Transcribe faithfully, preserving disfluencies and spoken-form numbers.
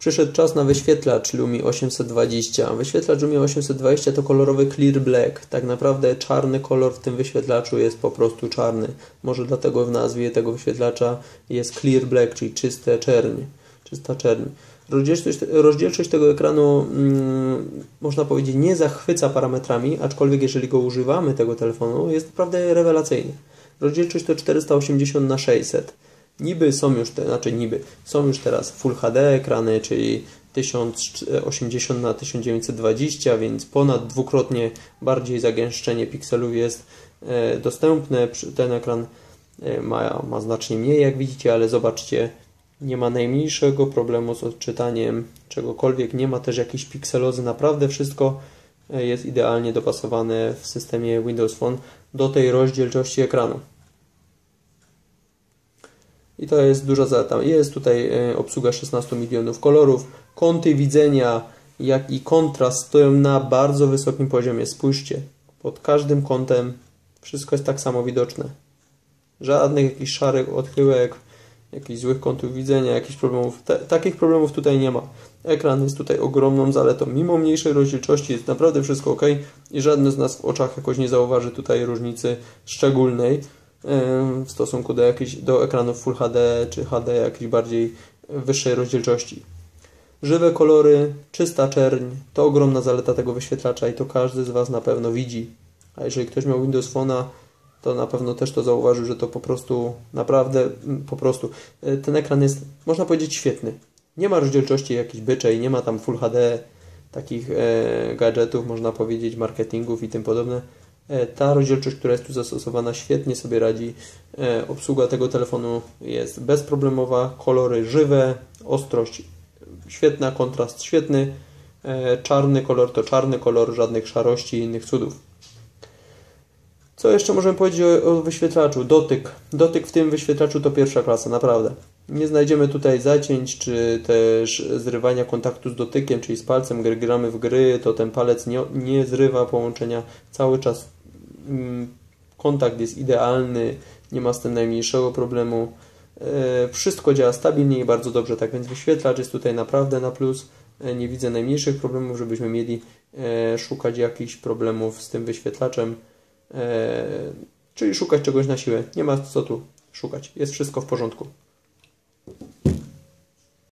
Przyszedł czas na wyświetlacz Lumia osiemset dwadzieścia. Wyświetlacz Lumia osiemset dwadzieścia to kolorowy Clear Black. Tak naprawdę czarny kolor w tym wyświetlaczu jest po prostu czarny. Może dlatego w nazwie tego wyświetlacza jest Clear Black, czyli czyste czerń. Czysta czerń. Rozdzielczość, rozdzielczość tego ekranu hmm, można powiedzieć nie zachwyca parametrami, aczkolwiek jeżeli go używamy tego telefonu jest naprawdę rewelacyjny. Rozdzielczość to czterysta osiemdziesiąt na sześćset. Niby są już, te, znaczy niby, są już teraz Full H D ekrany, czyli tysiąc osiemdziesiąt na tysiąc dziewięćset dwadzieścia, więc ponad dwukrotnie bardziej zagęszczenie pikselów jest e, dostępne. Ten ekran e, ma, ma znacznie mniej, jak widzicie, ale zobaczcie, nie ma najmniejszego problemu z odczytaniem czegokolwiek, nie ma też jakiejś pikselozy, naprawdę wszystko jest idealnie dopasowane w systemie Windows Phone do tej rozdzielczości ekranu. I to jest duża zaleta. Jest tutaj obsługa szesnastu milionów kolorów. Kąty widzenia, jak i kontrast stoją na bardzo wysokim poziomie. Spójrzcie, pod każdym kątem wszystko jest tak samo widoczne. Żadnych jakichś szarych odchyłek, jakichś złych kątów widzenia, jakichś problemów. Te, takich problemów tutaj nie ma. Ekran jest tutaj ogromną zaletą. Mimo mniejszej rozdzielczości jest naprawdę wszystko ok i żadne z nas w oczach jakoś nie zauważy tutaj różnicy szczególnej w stosunku do, jakiejś, do ekranów Full H D czy H D jakiejś bardziej wyższej rozdzielczości. Żywe kolory, czysta czerń to ogromna zaleta tego wyświetlacza i to każdy z Was na pewno widzi. A jeżeli ktoś miał Windows Phone'a, to na pewno też to zauważył, że to po prostu naprawdę, po prostu ten ekran jest, można powiedzieć, świetny. Nie ma rozdzielczości jakiejś byczej, nie ma tam Full H D, takich e, gadżetów, można powiedzieć, marketingów i tym podobne. E, ta rozdzielczość, która jest tu zastosowana, świetnie sobie radzi. E, obsługa tego telefonu jest bezproblemowa, kolory żywe, ostrość świetna, kontrast świetny. E, czarny kolor to czarny kolor, żadnych szarości i innych cudów. Co jeszcze możemy powiedzieć o, o wyświetlaczu? Dotyk. Dotyk w tym wyświetlaczu to pierwsza klasa, naprawdę. Nie znajdziemy tutaj zacięć, czy też zrywania kontaktu z dotykiem, czyli z palcem, gdy gramy w gry, to ten palec nie, nie zrywa połączenia. Cały czas mm, kontakt jest idealny, nie ma z tym najmniejszego problemu. E, wszystko działa stabilnie i bardzo dobrze, tak więc wyświetlacz jest tutaj naprawdę na plus. E, nie widzę najmniejszych problemów, żebyśmy mieli e, szukać jakichś problemów z tym wyświetlaczem. E, czyli szukać czegoś na siłę. Nie ma co tu szukać. Jest wszystko w porządku.